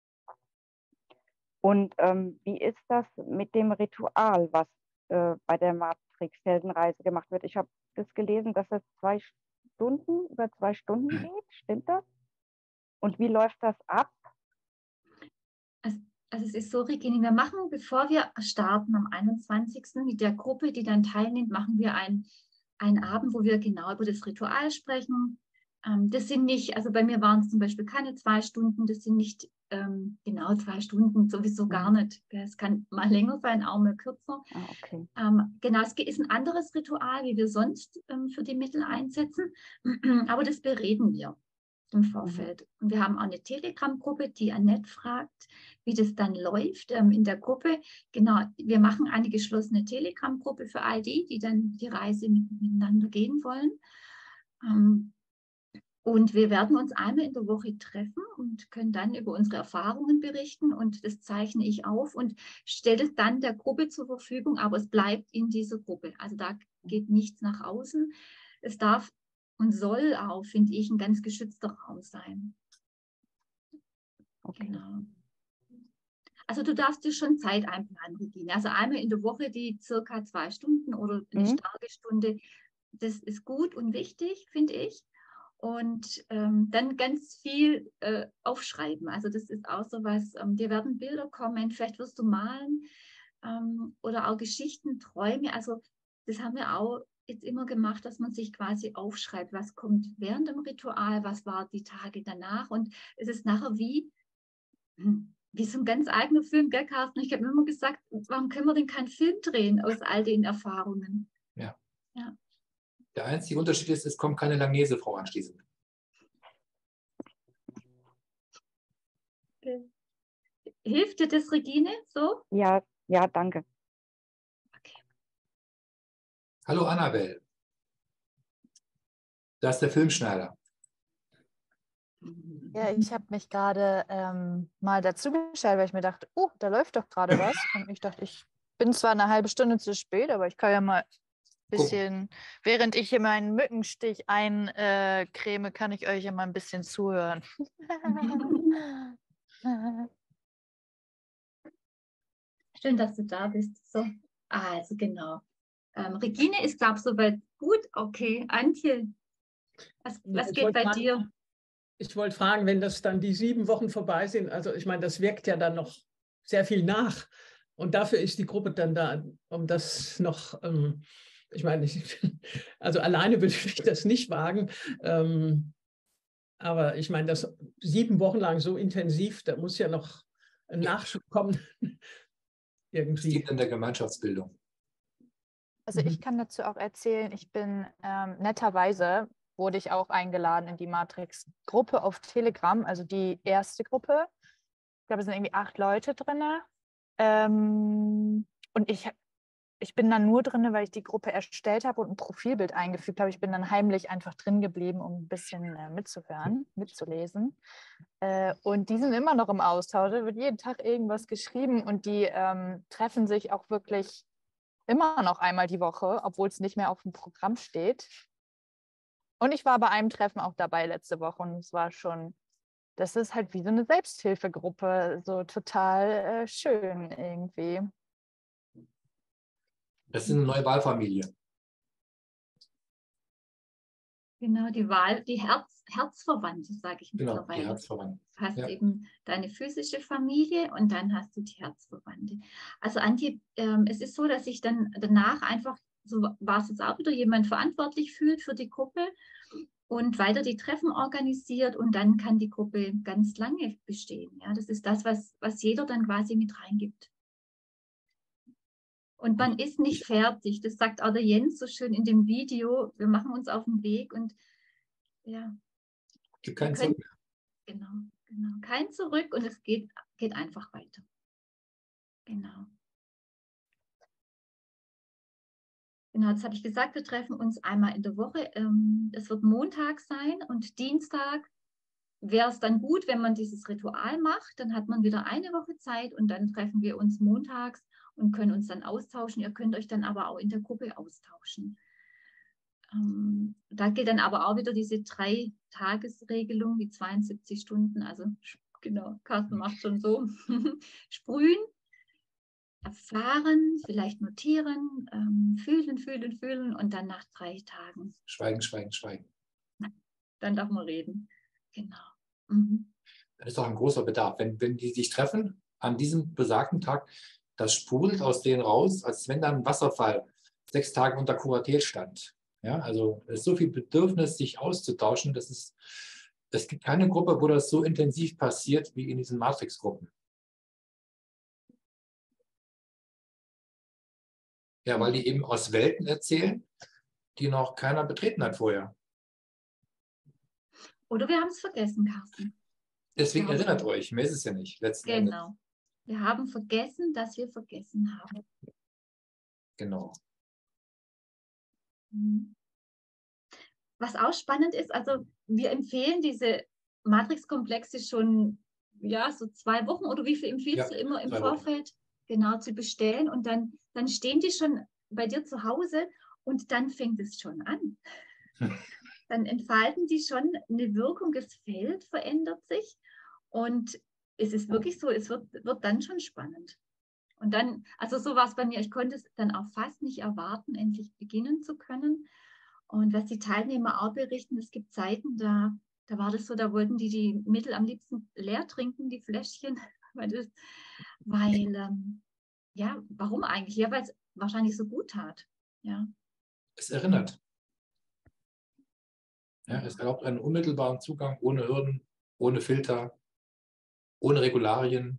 S13: Und ähm, wie ist das mit dem Ritual, was äh, bei der Matrix-Heldenreise gemacht wird? Ich habe das gelesen, dass es zwei Stunden, über zwei Stunden geht. Stimmt das? Und wie läuft das ab?
S1: Also, also es ist so, Regine, wir machen, bevor wir starten am einundzwanzigsten mit der Gruppe, die dann teilnimmt, machen wir ein, einen Abend, wo wir genau über das Ritual sprechen. Ähm, das sind nicht, also bei mir waren es zum Beispiel keine zwei Stunden, das sind nicht ähm, genau zwei Stunden, sowieso gar nicht. Es kann mal länger sein, auch mal kürzer.
S13: Ah, okay.
S1: Ähm, genau, es ist ein anderes Ritual, wie wir sonst ähm, für die Mittel einsetzen, aber das bereden wir im Vorfeld. Und wir haben auch eine Telegram-Gruppe, die Annette fragt, wie das dann läuft ähm, in der Gruppe. Genau, wir machen eine geschlossene Telegram-Gruppe für all die, die dann die Reise mit, miteinander gehen wollen. Ähm, und wir werden uns einmal in der Woche treffen und können dann über unsere Erfahrungen berichten. Und das zeichne ich auf und stelle es dann der Gruppe zur Verfügung, aber es bleibt in dieser Gruppe. Also da geht nichts nach außen. Es darf und soll auch, finde ich, ein ganz geschützter Raum sein.
S13: Okay.
S1: Genau. Also du darfst dir schon Zeit einplanen, Regine. Also einmal in der Woche die circa zwei Stunden oder eine
S13: Mhm.
S1: starke Stunde. Das ist gut und wichtig, finde ich. Und ähm, dann ganz viel äh, aufschreiben. Also das ist auch so was, ähm, dir werden Bilder kommen, vielleicht wirst du malen ähm, oder auch Geschichten, Träume. Also das haben wir auch jetzt immer gemacht, dass man sich quasi aufschreibt, was kommt während dem Ritual, was war die Tage danach. Und es ist nachher wie, wie so ein ganz eigener Film, gell, Carsten? Ich habe mir immer gesagt, warum können wir denn keinen Film drehen aus all den Erfahrungen?
S2: Ja.
S1: Ja.
S2: Der einzige Unterschied ist, es kommt keine Langnese-Frau anschließend.
S1: Okay. Hilft dir das, Regine, so?
S13: Ja, ja, danke.
S1: Okay.
S2: Hallo Annabelle. Da ist der Filmschneider.
S14: Ja, ich habe mich gerade ähm, mal dazu geschaltet, weil ich mir dachte, oh, da läuft doch gerade was. Und ich dachte, ich bin zwar eine halbe Stunde zu spät, aber ich kann ja mal ein bisschen, während ich hier meinen Mückenstich eincreme, äh, kann ich euch ja mal ein bisschen zuhören.
S1: Schön, dass du da bist. So, also genau. Ähm, Regine ist, glaube ich, soweit gut. Okay, Antje, was, was
S15: Ich
S1: geht
S15: wollte
S1: bei
S15: fragen-
S1: dir?
S15: Ich wollte fragen, wenn das dann die sieben Wochen vorbei sind, also ich meine, das wirkt ja dann noch sehr viel nach. Und dafür ist die Gruppe dann da, um das noch, ähm, ich meine, ich, also alleine würde ich das nicht wagen. Ähm, aber ich meine, das sieben Wochen lang so intensiv, da muss ja noch ein Nachschub kommen.
S2: Es geht in der Gemeinschaftsbildung.
S14: Also ich kann dazu auch erzählen, ich bin ähm, netterweise, wurde ich auch eingeladen in die Matrix-Gruppe auf Telegram, also die erste Gruppe. Ich glaube, es sind irgendwie acht Leute drin. Ähm, und ich, ich bin dann nur drin, weil ich die Gruppe erstellt habe und ein Profilbild eingefügt habe. Ich bin dann heimlich einfach drin geblieben, um ein bisschen äh, mitzuhören, mitzulesen. Äh, und die sind immer noch im Austausch. Da wird jeden Tag irgendwas geschrieben und die ähm, treffen sich auch wirklich immer noch einmal die Woche, obwohl es nicht mehr auf dem Programm steht. Und ich war bei einem Treffen auch dabei letzte Woche und es war schon, das ist halt wie so eine Selbsthilfegruppe, so total äh, schön irgendwie.
S2: Das ist eine neue Wahlfamilie.
S1: Genau, die Wahl, die Herz, Herzverwandte, sage ich
S2: Genau,
S1: mittlerweile.
S2: die Herzverwandten.
S1: Du hast
S2: Ja.
S1: eben deine physische Familie und dann hast du die Herzverwandte. Also Antje, ähm, es ist so, dass sich dann danach einfach, so war es jetzt auch wieder, jemand verantwortlich fühlt für die Gruppe und weiter die Treffen organisiert und dann kann die Gruppe ganz lange bestehen. Ja, das ist das, was, was jeder dann quasi mit reingibt. Und man ist nicht fertig. Das sagt auch der Jens so schön in dem Video. Wir machen uns auf den Weg und ja.
S2: Gibt keinen
S1: können,
S2: Zurück mehr.
S1: Genau, genau. Kein Zurück und es geht, geht einfach weiter. Genau. Genau, jetzt habe ich gesagt, wir treffen uns einmal in der Woche. Es wird Montag sein und Dienstag wäre es dann gut, wenn man dieses Ritual macht. Dann hat man wieder eine Woche Zeit und dann treffen wir uns montags und können uns dann austauschen. Ihr könnt euch dann aber auch in der Gruppe austauschen. Ähm, da gilt dann aber auch wieder diese Drei-Tages-Regelung, die zweiundsiebzig Stunden. Also genau, Carsten macht schon so. Sprühen, erfahren, vielleicht notieren, ähm, fühlen, fühlen, fühlen und dann nach drei Tagen.
S2: Schweigen, schweigen, schweigen.
S1: Dann darf man reden. Genau. Mhm.
S2: Das ist doch ein großer Bedarf. Wenn, wenn die sich treffen an diesem besagten Tag, das sprudelt aus denen raus, als wenn da ein Wasserfall sechs Tage unter Kuratell stand. Ja, also es ist so viel Bedürfnis, sich auszutauschen. Das ist, es gibt keine Gruppe, wo das so intensiv passiert wie in diesen Matrix-Gruppen. Ja, weil die eben aus Welten erzählen, die noch keiner betreten hat vorher.
S1: Oder wir haben es vergessen, Carsten.
S2: Deswegen
S1: Ja.
S2: erinnert euch, mehr ist es ja nicht, letzten Endes.
S1: Genau. Wir haben vergessen, dass wir vergessen haben.
S2: Genau.
S1: Mhm. Was auch spannend ist, also wir empfehlen diese Matrix-Komplexe schon, ja, so zwei Wochen oder wie viel empfiehlst
S2: Ja,
S1: du immer im
S2: zwei Wochen.
S1: Vorfeld genau zu bestellen und dann, dann stehen die schon bei dir zu Hause und dann fängt es schon an.
S2: Hm.
S1: Dann entfalten die schon eine Wirkung, das Feld verändert sich und es ist wirklich so, es wird, wird dann schon spannend. Und dann, also so war es bei mir, ich konnte es dann auch fast nicht erwarten, endlich beginnen zu können. Und was die Teilnehmer auch berichten, es gibt Zeiten, da, da war das so, da wollten die die Mittel am liebsten leer trinken, die Fläschchen, weil, das, weil ähm, ja, warum eigentlich? Ja, weil es wahrscheinlich so gut tat. Ja.
S2: Es erinnert. Ja, es erlaubt einen unmittelbaren Zugang ohne Hürden, ohne Filter, ohne Regularien.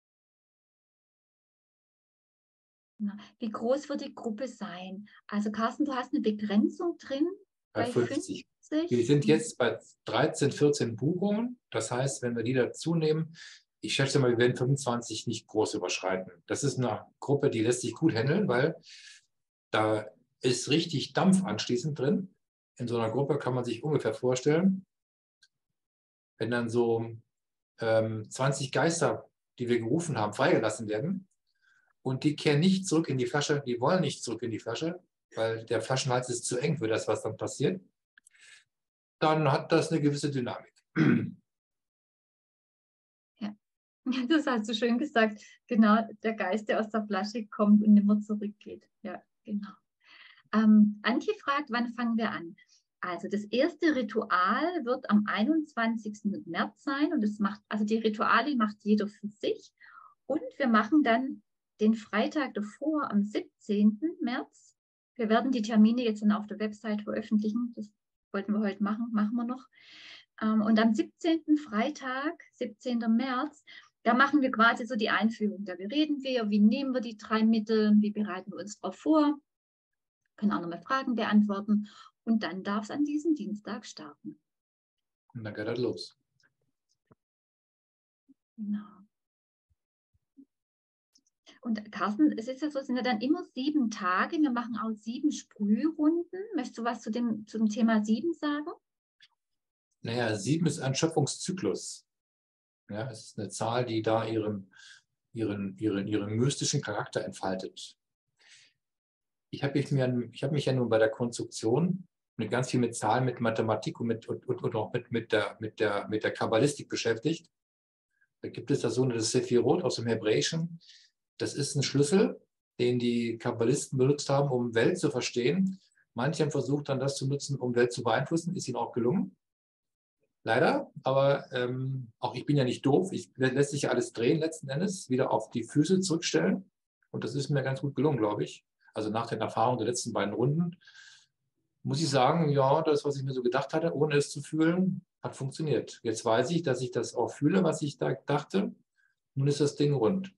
S1: Wie groß wird die Gruppe sein? Also Carsten, du hast eine Begrenzung drin
S2: Bei
S1: bei
S2: fünfzig.
S1: fünfzig.
S2: Wir sind jetzt bei dreizehn, vierzehn Buchungen. Das heißt, wenn wir die dazu nehmen, ich schätze mal, wir werden fünfundzwanzig nicht groß überschreiten. Das ist eine Gruppe, die lässt sich gut handeln, weil da ist richtig Dampf anschließend drin. In so einer Gruppe kann man sich ungefähr vorstellen, wenn dann so ähm, zwanzig Geister, die wir gerufen haben, freigelassen werden und die kehren nicht zurück in die Flasche, die wollen nicht zurück in die Flasche, weil der Flaschenhals ist zu eng für das, was dann passiert, dann hat das eine gewisse Dynamik.
S1: Ja, das hast du schön gesagt. Genau, der Geist, der aus der Flasche kommt und nicht mehr zurückgeht. Ja, genau. Ähm, Antje fragt, wann fangen wir an? Also das erste Ritual wird am einundzwanzigsten März sein und das macht, also die Rituale macht jeder für sich und wir machen dann den Freitag davor, am siebzehnten März. Wir werden die Termine jetzt dann auf der Website veröffentlichen. Das wollten wir heute machen, machen wir noch. Und am siebzehnten Freitag, siebzehnten März, da machen wir quasi so die Einführung. Da reden wir, wie nehmen wir die drei Mittel, wie bereiten wir uns darauf vor, können auch nochmal Fragen beantworten und dann darf es an diesem Dienstag starten.
S2: Und dann geht das los.
S1: Genau. Und Carsten, es ist ja so, es sind ja dann immer sieben Tage. Wir machen auch sieben Sprührunden. Möchtest du was zu dem, zu dem Thema sieben sagen?
S2: Naja, sieben ist ein Schöpfungszyklus. Ja, es ist eine Zahl, die da ihren, ihren, ihren, ihren mystischen Charakter entfaltet. Ich habe mich, hab mich ja nun bei der Konstruktion mit ganz viel mit Zahlen, mit Mathematik und, mit, und, und auch mit, mit, der, mit, der, mit der Kabbalistik beschäftigt. Da gibt es das sogenannte Sephirot aus dem Hebräischen. Das ist ein Schlüssel, den die Kabbalisten benutzt haben, um Welt zu verstehen. Manche haben versucht, dann das zu nutzen, um Welt zu beeinflussen. Ist ihnen auch gelungen. Leider, aber ähm, auch ich bin ja nicht doof. Ich lässt sich ja alles drehen letzten Endes, wieder auf die Füße zurückstellen. Und das ist mir ganz gut gelungen, glaube ich. Also nach den Erfahrungen der letzten beiden Runden muss ich sagen, ja, das, was ich mir so gedacht hatte, ohne es zu fühlen, hat funktioniert. Jetzt weiß ich, dass ich das auch fühle, was ich da dachte. Nun ist das Ding rund.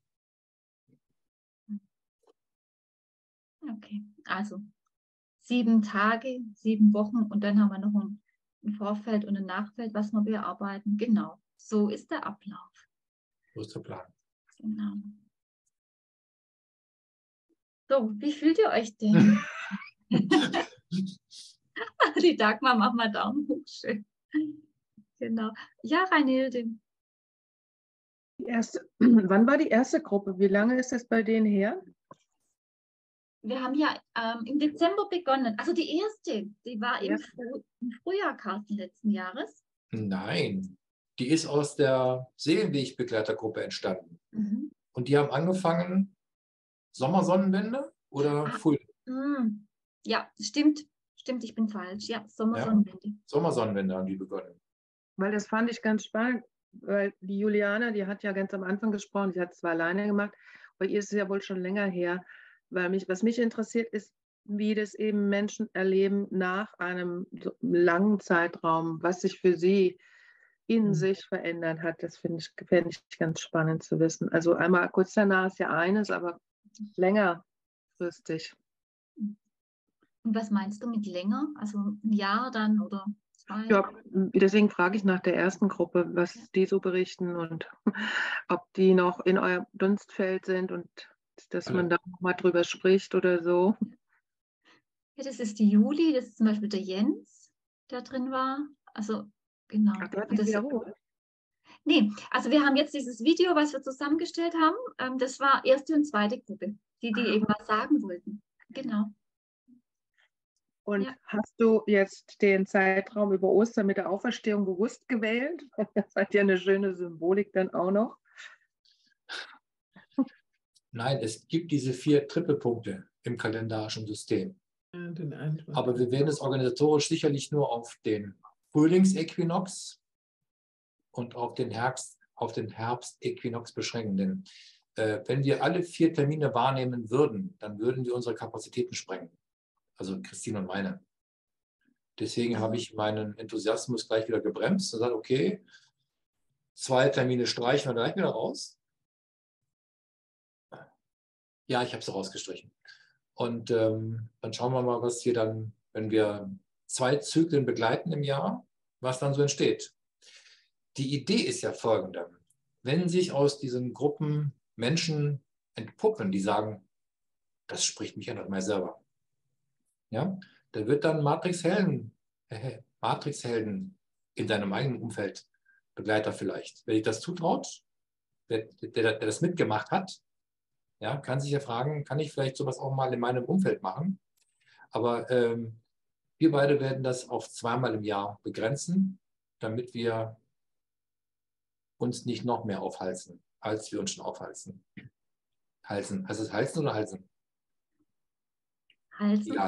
S1: Okay, also sieben Tage, sieben Wochen und dann haben wir noch ein, ein Vorfeld und ein Nachfeld, was wir bearbeiten. Genau, so ist der Ablauf.
S2: So ist der Plan.
S1: Genau. So, wie fühlt ihr euch denn? Die Dagmar, mach mal Daumen hoch, schön. Genau. Ja, Reinhilde.
S12: Die erste, wann war die erste Gruppe? Wie lange ist das bei denen her?
S1: Wir haben ja ähm, im Dezember begonnen. Also die erste, die war im, Früh, im Frühjahr, Carsten, letzten Jahres.
S2: Nein, die ist aus der Seelenwegbegleitergruppe entstanden.
S1: Mhm.
S2: Und die haben angefangen, Sommersonnenwende oder
S1: ah,
S2: Frühling?
S1: Mm, ja, stimmt. Stimmt, ich bin falsch. Ja, Sommersonnenwende.
S2: Ja, Sommersonnenwende haben die begonnen.
S12: Weil das fand ich ganz spannend, weil die Juliana, die hat ja ganz am Anfang gesprochen, die hat es zwar alleine gemacht, aber ihr ist es ja wohl schon länger her. Weil mich, was mich interessiert ist, wie das eben Menschen erleben nach einem so langen Zeitraum, was sich für sie in
S2: Mhm.
S12: sich verändert hat. Das finde ich, fände ich ganz spannend zu wissen. Also einmal kurz danach ist ja eines, aber längerfristig.
S1: Und was meinst du mit länger? Also ein Jahr dann oder zwei?
S12: Ja, deswegen frage ich nach der ersten Gruppe, was die so berichten und ob die noch in eurem Dunstfeld sind und dass man da noch mal drüber spricht oder so.
S1: Ja, das ist die Juli, das ist zum Beispiel der Jens, der drin war. Also genau.
S12: Ach, der hat
S1: Und
S12: dich
S1: das,
S12: wiederholt?
S1: nee, also wir haben jetzt dieses Video, was wir zusammengestellt haben. Ähm, das war erste und zweite Gruppe, die, die eben was sagen wollten. Genau.
S12: Und
S1: Ja.
S12: hast du jetzt den Zeitraum über Ostern mit der Auferstehung bewusst gewählt? Das hat ja eine schöne Symbolik dann auch noch.
S2: Nein, es gibt diese vier Tripelpunkte im kalendarischen System.
S15: Ja, den Einwand.
S2: Aber wir werden es organisatorisch sicherlich nur auf den Frühlingsäquinox und auf den Herbst, auf den Herbstäquinox beschränken. Denn äh, wenn wir alle vier Termine wahrnehmen würden, dann würden wir unsere Kapazitäten sprengen. Also Christine und meine. Deswegen habe ich meinen Enthusiasmus gleich wieder gebremst und gesagt, okay, zwei Termine streichen wir gleich wieder raus. Ja, ich habe es rausgestrichen. Und ähm, dann schauen wir mal, was hier dann, wenn wir zwei Zyklen begleiten im Jahr, was dann so entsteht. Die Idee ist ja folgende. Wenn sich aus diesen Gruppen Menschen entpuppen, die sagen, das spricht mich ja nach mir selber. Ja, da wird dann Matrixhelden, äh, Matrixhelden in deinem eigenen Umfeld, Begleiter vielleicht. Wer sich das zutraut, der, der, der das mitgemacht hat, ja, kann sich ja fragen, kann ich vielleicht sowas auch mal in meinem Umfeld machen? Aber ähm, wir beide werden das auf zweimal im Jahr begrenzen, damit wir uns nicht noch mehr aufhalsen, als wir uns schon aufhalsen. Halsen. Heißt es halsen oder halsen?
S1: Halsen.
S2: Egal.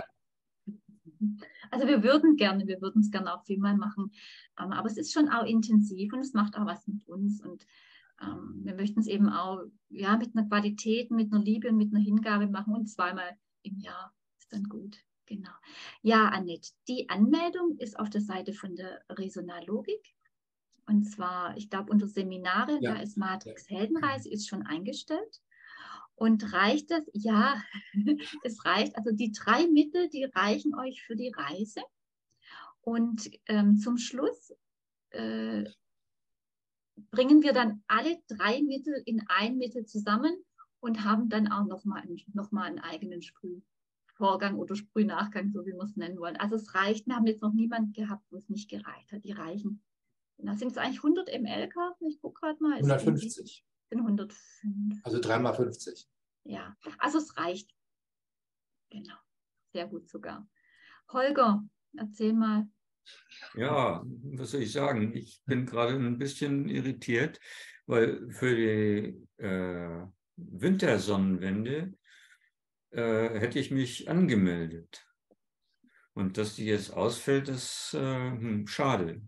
S1: Also wir würden gerne, wir würden es gerne auch viel mal machen, ähm, aber es ist schon auch intensiv und es macht auch was mit uns und ähm, wir möchten es eben auch ja, mit einer Qualität, mit einer Liebe und mit einer Hingabe machen und zweimal im Jahr ist dann gut. Genau. Ja, Annette, die Anmeldung ist auf der Seite von der Resonalogik und zwar, ich glaube, unter Seminare,
S2: Ja.
S1: da ist Matrix Heldenreise, ist schon eingestellt. Und reicht das? Ja, es reicht. Also die drei Mittel, die reichen euch für die Reise. Und ähm, zum Schluss äh, bringen wir dann alle drei Mittel in ein Mittel zusammen und haben dann auch nochmal einen, noch mal einen eigenen Sprühvorgang oder Sprühnachgang, so wie wir es nennen wollen. Also es reicht. Wir haben jetzt noch niemanden gehabt, wo es nicht gereicht hat. Die reichen. Da sind es eigentlich hundert Milliliter Karten. Ich gucke gerade mal.
S2: hundertfünfzig.
S1: Sind hundertfünf.
S2: Also dreimal fünfzig.
S1: Ja, also es reicht. Genau, sehr gut sogar. Holger, erzähl mal.
S16: Ja, was soll ich sagen? Ich bin gerade ein bisschen irritiert, weil für die äh, Wintersonnenwende äh, hätte ich mich angemeldet. Und dass die jetzt ausfällt, ist äh, hm, schade.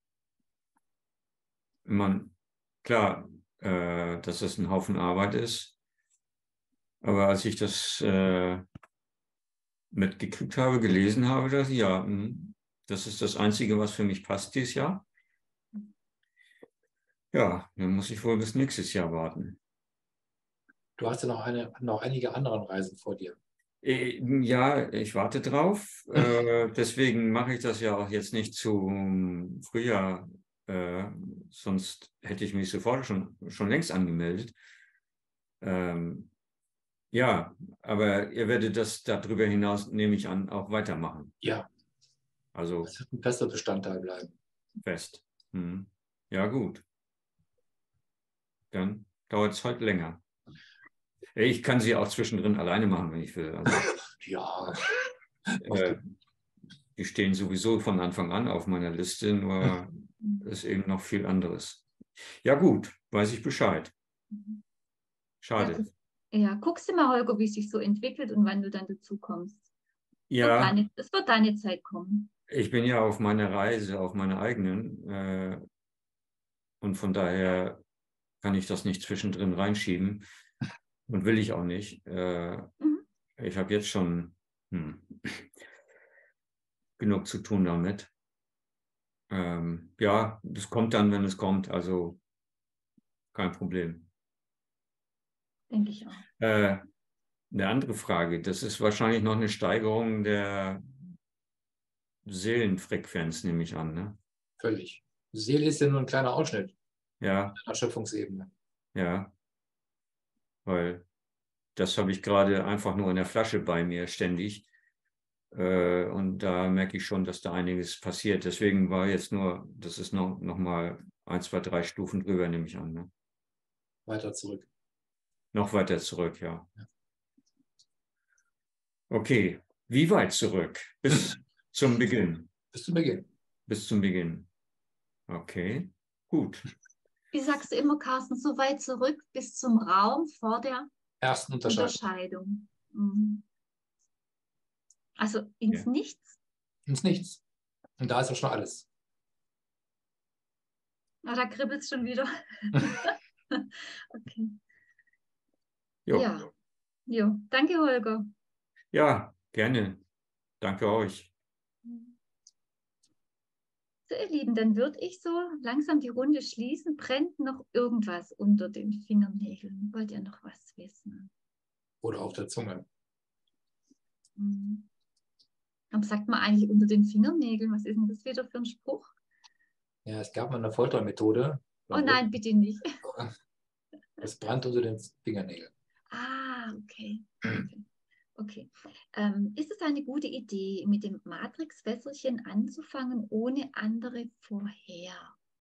S16: Man, klar, äh, dass das ein Haufen Arbeit ist, aber als ich das äh, mitgekriegt habe, gelesen habe, dachte ich, ja, mh, das ist das Einzige, was für mich passt dieses Jahr. Ja, dann muss ich wohl bis nächstes Jahr warten.
S2: Du hast ja noch, eine, noch einige andere Reisen vor dir.
S16: Äh, Ja, ich warte drauf. Äh, deswegen mache ich das ja auch jetzt nicht zum Frühjahr. Äh, sonst hätte ich mich sofort schon, schon längst angemeldet. Ähm, ja, aber ihr werdet das darüber hinaus, nehme ich an, auch weitermachen.
S2: Ja.
S16: Also
S2: das wird ein fester Bestandteil bleiben.
S16: Fest. Hm. Ja, gut. Dann dauert es heute länger. Ich kann sie auch zwischendrin alleine machen, wenn ich will. Also,
S2: ja.
S16: Äh, die stehen sowieso von Anfang an auf meiner Liste, nur ist eben noch viel anderes. Ja gut, weiß ich Bescheid. Schade.
S1: Ja, ja, guckst du mal, Holger, wie es sich so entwickelt und wann du dann dazu kommst.
S16: Ja,
S1: es wird deine Zeit kommen.
S16: Ich bin ja auf meiner Reise, auf meiner eigenen. Äh, und von daher kann ich das nicht zwischendrin reinschieben. Und will ich auch nicht. Äh,
S1: Mhm.
S16: Ich habe jetzt schon hm. genug zu tun damit. Ähm, ja, das kommt dann, wenn es kommt, also kein Problem.
S1: Denke ich auch.
S16: Äh, eine andere Frage, das ist wahrscheinlich noch eine Steigerung der Seelenfrequenz, nehme ich an, ne?
S2: Völlig. Die Seele ist ja nur ein kleiner Ausschnitt
S16: Ja,
S2: der Schöpfungsebene.
S16: ja, weil das habe ich gerade einfach nur in der Flasche bei mir ständig. Äh, und da merke ich schon, dass da einiges passiert. Deswegen war jetzt nur, das ist noch, noch mal ein, zwei, drei Stufen drüber, nehme ich an. Ne?
S2: Weiter zurück.
S16: Noch weiter zurück, ja. Okay, wie weit zurück? Bis zum Beginn.
S2: Bis zum Beginn.
S16: Bis zum Beginn. Okay, gut.
S1: Wie sagst du immer, Carsten, so weit zurück bis zum Raum vor der
S2: Ersten Unterscheidung.
S1: Unterscheidung. Mhm. Also ins
S16: Ja.
S1: Nichts?
S2: Ins Nichts. Und da ist auch schon alles.
S1: Ah, da kribbelt es schon wieder. Okay.
S16: Jo.
S1: Ja. Jo. Danke, Holger.
S16: Ja, gerne. Danke euch.
S1: So, ihr Lieben, dann würde ich so langsam die Runde schließen. Brennt noch irgendwas unter den Fingernägeln? Wollt ihr noch was wissen?
S2: Oder auf der Zunge.
S1: Mhm. Warum sagt man eigentlich unter den Fingernägeln? Was ist denn das wieder für ein Spruch?
S2: Ja, es gab mal eine Foltermethode.
S1: Oh nein, bitte nicht.
S2: Es brennt unter den Fingernägeln.
S1: Ah, okay. Okay. Okay. Ähm, ist es eine gute Idee, mit dem Matrix-Wässerchen anzufangen, ohne andere vorher?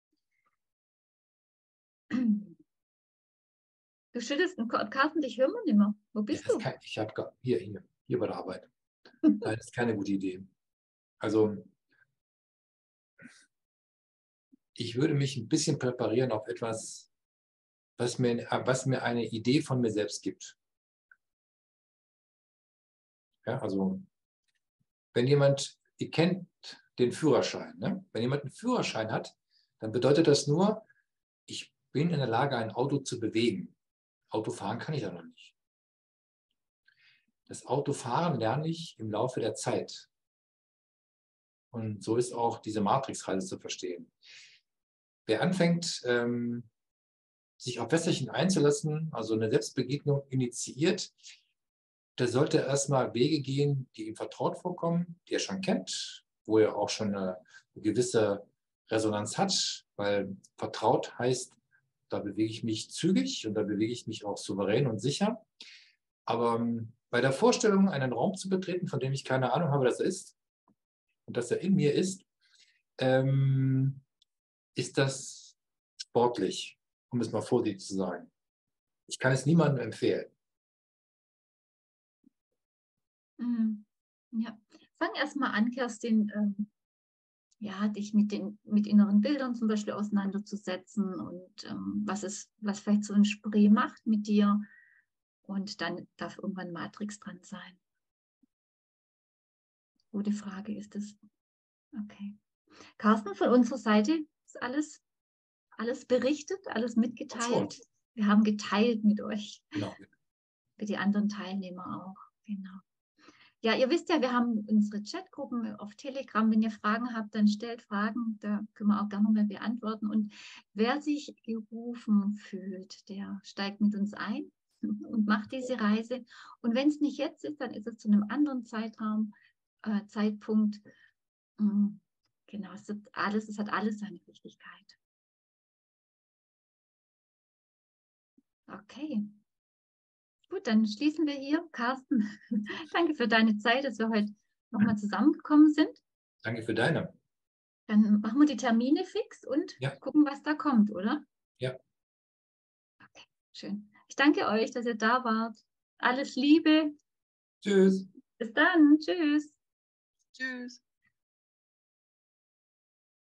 S1: Du schüttelst den Kopf, Carsten, dich hören wir nicht mehr. Wo bist
S2: Ja,
S1: du?
S2: kein, ich habe hier, hier, hier bei der Arbeit. Nein, das ist keine gute Idee. Also ich würde mich ein bisschen präparieren auf etwas, was mir, was mir eine Idee von mir selbst gibt. Ja, also wenn jemand, ihr kennt den Führerschein, ne? Wenn jemand einen Führerschein hat, dann bedeutet das nur, ich bin in der Lage, ein Auto zu bewegen. Autofahren kann ich ja noch nicht. Das Autofahren lerne ich im Laufe der Zeit. Und so ist auch diese Matrixreise zu verstehen. Wer anfängt, ähm, sich auf Wässerchen einzulassen, also eine Selbstbegegnung initiiert, der sollte erstmal Wege gehen, die ihm vertraut vorkommen, die er schon kennt, wo er auch schon eine, eine gewisse Resonanz hat, weil vertraut heißt, da bewege ich mich zügig und da bewege ich mich auch souverän und sicher. Aber ähm, bei der Vorstellung, einen Raum zu betreten, von dem ich keine Ahnung habe, dass er ist und dass er in mir ist, ähm, ist das sportlich, um es mal vorsichtig zu sagen. Ich kann es niemandem empfehlen.
S1: Mhm. Ja, fang erst mal an, Kerstin, ähm, ja, dich mit den mit inneren Bildern zum Beispiel auseinanderzusetzen und ähm, was es, was vielleicht so ein Spray macht mit dir. Und dann darf irgendwann Matrix dran sein. Gute Frage ist es. Okay. Carsten, von unserer Seite ist alles, alles berichtet, alles mitgeteilt. Wir haben geteilt mit euch.
S2: Genau.
S1: Für die anderen Teilnehmer auch. Genau. Ja, ihr wisst ja, wir haben unsere Chatgruppen auf Telegram. Wenn ihr Fragen habt, dann stellt Fragen. Da können wir auch gerne mal beantworten. Und wer sich gerufen fühlt, der steigt mit uns ein und macht diese Reise. Und wenn es nicht jetzt ist, dann ist es zu einem anderen Zeitraum, äh, Zeitpunkt. Mhm. Genau, es hat alles, es hat alles seine Wichtigkeit. Okay. Gut, dann schließen wir hier. Carsten, danke für deine Zeit, dass wir heute nochmal zusammengekommen sind.
S2: Danke für deine.
S1: Dann machen wir die Termine fix und
S2: ja.
S1: gucken, was da kommt, oder?
S2: Ja.
S1: Okay, schön. Ich danke euch, dass ihr da wart. Alles Liebe.
S2: Tschüss.
S1: Bis dann. Tschüss.
S7: Tschüss.